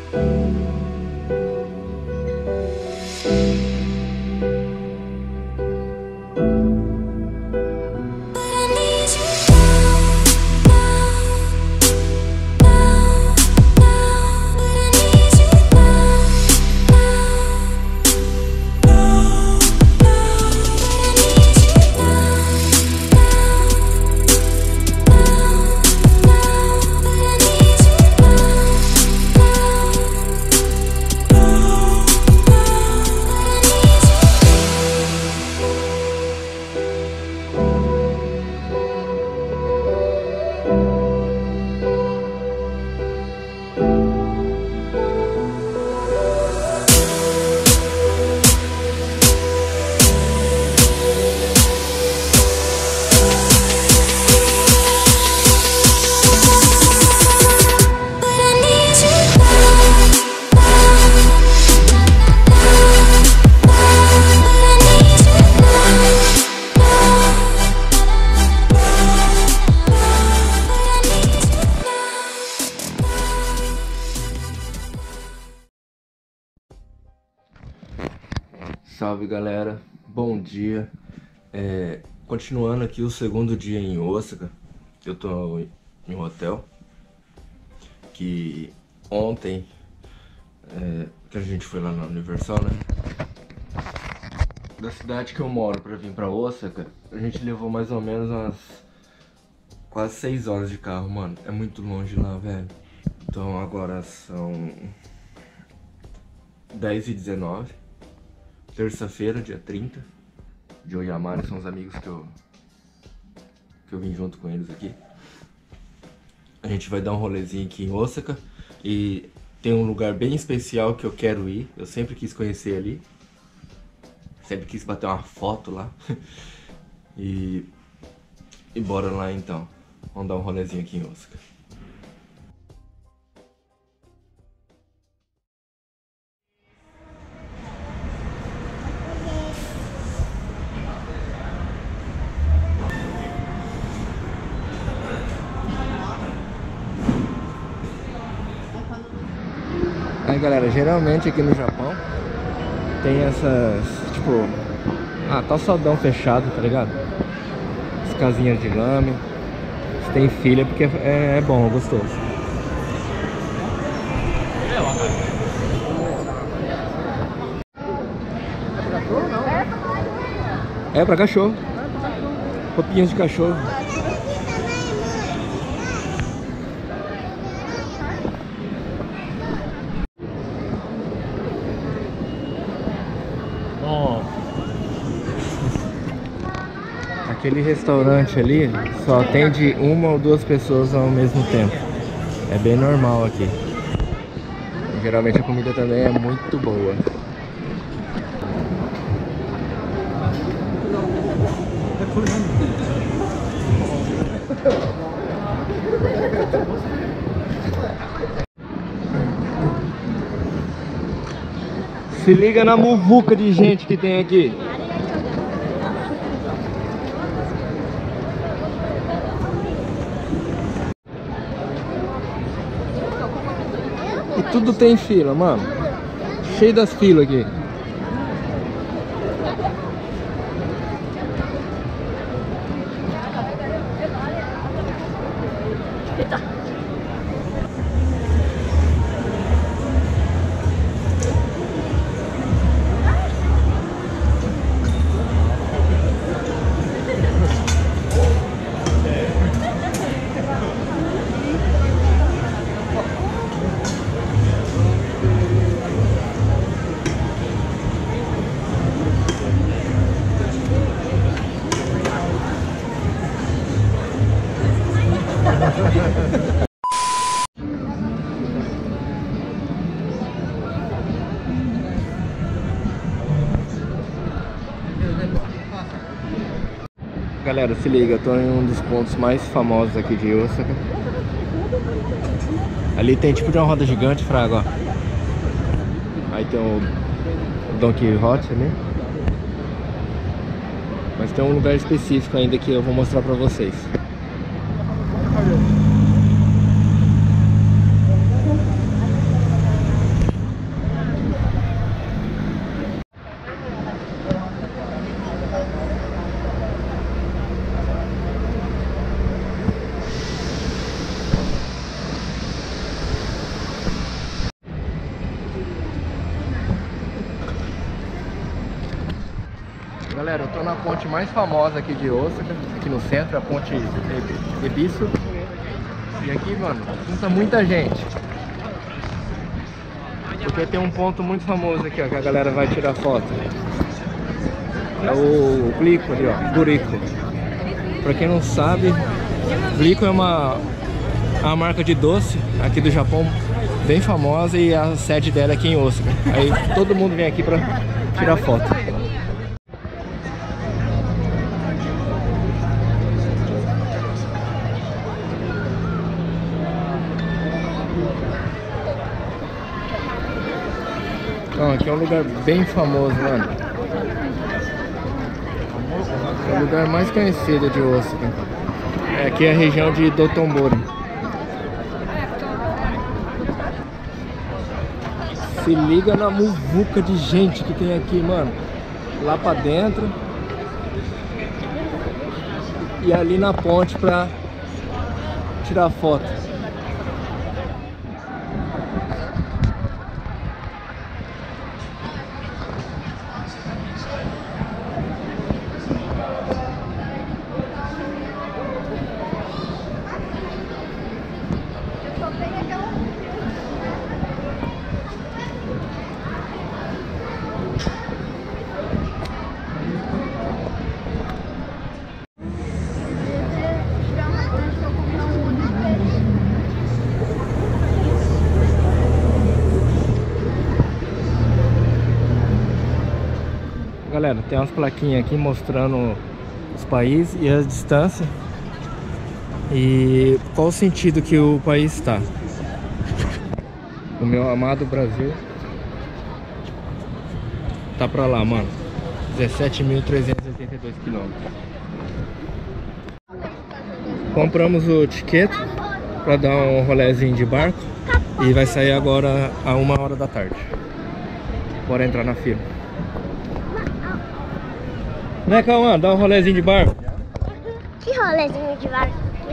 Salve galera, bom dia. Continuando aqui o segundo dia em Osaka. Eu tô em um hotel que ontem que a gente foi lá na Universal, né? Da cidade que eu moro pra vir pra Osaka, a gente levou mais ou menos umas quase 6 horas de carro, mano. É muito longe lá, velho. Então agora são 10h19, terça-feira, dia 30. Joe e Amari são os amigos que eu vim junto com eles aqui. A gente vai dar um rolezinho aqui em Osaka. E tem um lugar bem especial que eu quero ir. Eu sempre quis conhecer ali. Sempre quis bater uma foto lá. E bora lá então. Vamos dar um rolezinho aqui em Osaka. Aí galera, geralmente aqui no Japão tem essas, tipo, tá o saldão fechado, tá ligado? As casinhas de lame. Se tem filha porque é bom, é gostoso. É pra cachorro. Roupinhas de cachorro. Aquele restaurante ali só atende 1 ou 2 pessoas ao mesmo tempo. É bem normal aqui. E, geralmente a comida também é muito boa. Se liga na muvuca de gente que tem aqui. E tudo tem fila, mano. Cheio das filas aqui. Galera, se liga, eu tô em um dos pontos mais famosos aqui de Osaka. Ali tem tipo de uma roda gigante, fraga, ó. Aí tem o Don Quijote ali. Mas tem um lugar específico ainda que eu vou mostrar pra vocês. Galera, eu tô na ponte mais famosa aqui de Osaka, aqui no centro, a ponte Ebisu. E aqui, mano, junta muita gente. Porque tem um ponto muito famoso aqui, ó, que a galera vai tirar foto. É o Glico ali, ó, Guriko. Pra quem não sabe, Glico é uma marca de doce aqui do Japão, bem famosa, e a sede dela é aqui em Osaka. Aí todo mundo vem aqui pra tirar foto. Então, aqui é um lugar bem famoso, mano. É o lugar mais conhecido de Osaka. Aqui é a região de Dotonbori. Se liga na muvuca de gente que tem aqui, mano. Lá pra dentro. E ali na ponte pra tirar foto. Galera, tem umas plaquinhas aqui mostrando os países e as distâncias e qual o sentido que o país está. O meu amado Brasil tá pra lá, mano. 17.382 quilômetros. Compramos o ticket pra dar um rolezinho de barco e vai sair agora a 1h da tarde. Bora entrar na fila. Né, Cauã? Dá um rolezinho de barco. Que rolezinho de barco?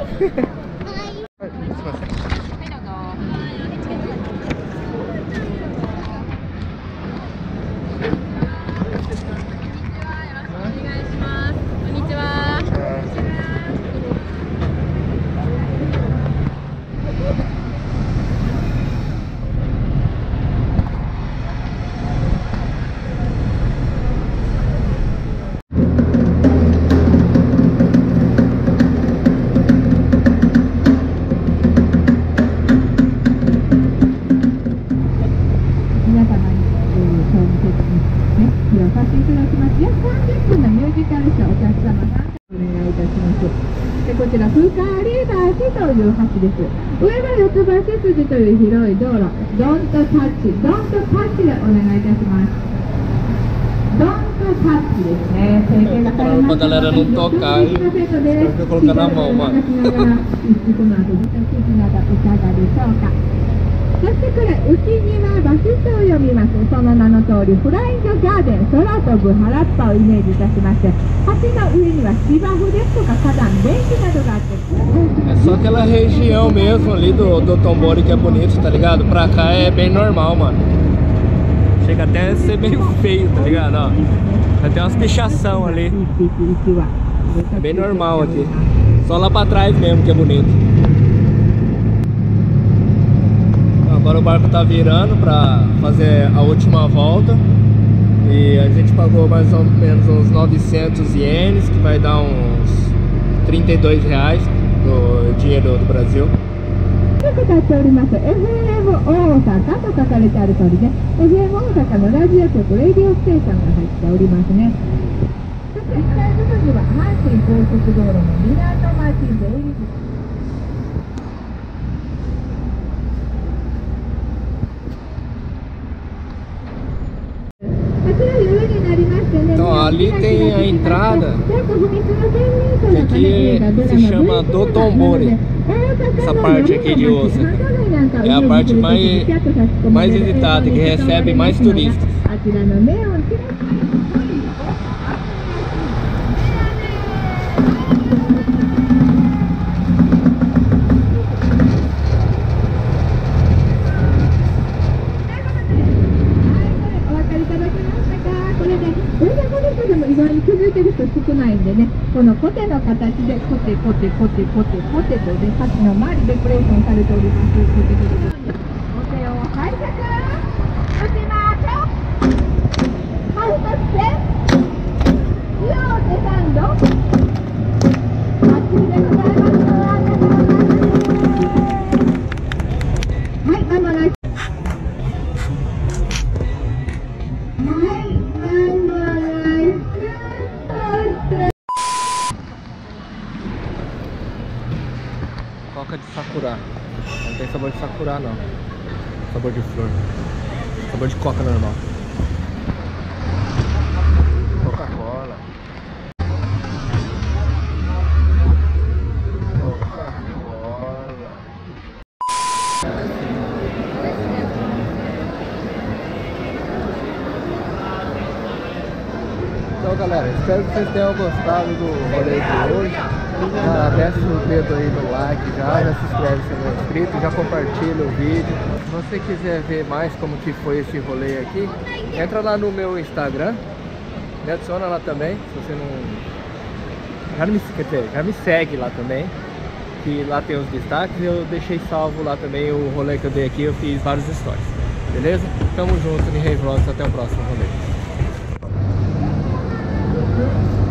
Pra galera não tocar e pra colocar na mão, mano. そしてこれ、内庭バスと読みます。その名の通り、フライングガーデン、空飛ぶ原っぱをイメージいたしまして、橋の上には芝生ですとか花壇、ベンチなどがあって。 É só aquela região mesmo ali do Dotonbori que é bonito, tá ligado? Pra cá é bem normal, mano. Chega até a ser meio feio, tá ligado? Ó, vai ter umas pichação ali. É bem normal aqui. Só lá pra trás mesmo que é bonito. Agora o barco tá virando pra fazer a última volta. E a gente pagou mais ou menos uns 900 ienes, que vai dar uns 32 reais do dinheiro do Brasil. 歌っております FM 大阪と書かれてある通りね、 FM 大阪のラジオ局レディオステーションが入っておりますね。そして1階部分には阪神高速道路の港町出入り口。 Então ali tem a entrada, que aqui se chama Dotonbori. Essa parte aqui de Osaka é a parte mais visitada, que recebe mais turistas. でね、このコテの形でコテコテコテコテコテとね、カキの周りデコレーションされております。コテコテコテ。お手を拝借。打ちましょう。はい、そして両手サンド。バッチリでございます。はい、ママが。 Coca de sakura. Não tem sabor de sakura não. Sabor de flor. Sabor de coca normal. Coca-Cola. Coca-Cola. Então galera, espero que vocês tenham gostado do rolê de hoje. Já desce o dedo aí no like, já se inscreve se não é inscrito, já compartilha o vídeo. Se você quiser ver mais como que foi esse rolê aqui, entra lá no meu Instagram, me adiciona lá também, se você não... Já me segue lá também, que lá tem os destaques e eu deixei salvo lá também o rolê que eu dei aqui, eu fiz vários stories, beleza? Tamo junto, Nihei Vlogs, até o próximo rolê.